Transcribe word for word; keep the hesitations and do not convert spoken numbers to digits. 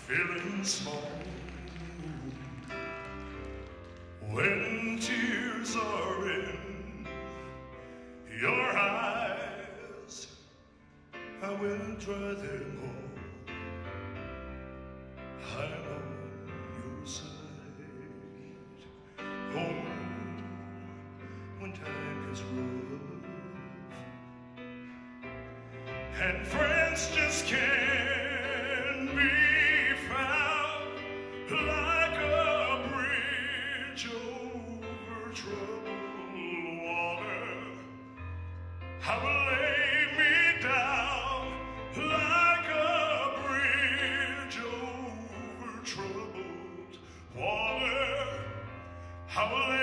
feeling small. When tears are in your eyes, I will dry them all. I'm on your side. Oh, when time is rough and friends just can't be found, like a bridge over troubled water, I will lay me down like a bridge over troubled water. I will